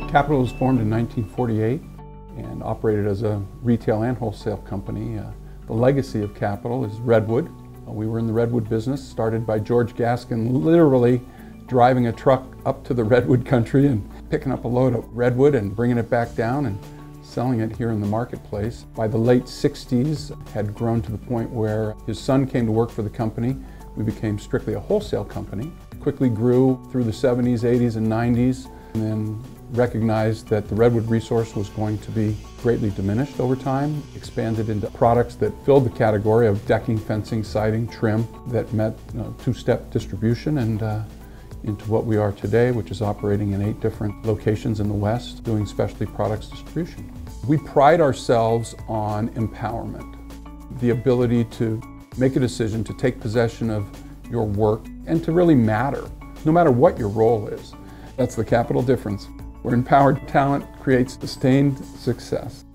Capital was formed in 1948 and operated as a retail and wholesale company. The legacy of Capital is Redwood. We were in the Redwood business, started by George Gaskin, literally driving a truck up to the Redwood country and picking up a load of Redwood and bringing it back down and selling it here in the marketplace. By the late 60s, had grown to the point where his son came to work for the company. We became strictly a wholesale company. Quickly grew through the 70s, 80s, and 90s, and then recognized that the Redwood resource was going to be greatly diminished over time, expanded into products that filled the category of decking, fencing, siding, trim that met two-step distribution, and into what we are today, which is operating in 8 different locations in the West, doing specialty products distribution. We pride ourselves on empowerment, the ability to make a decision, to take possession of your work, and to really matter, no matter what your role is. That's the Capital difference, where empowered talent creates sustained success.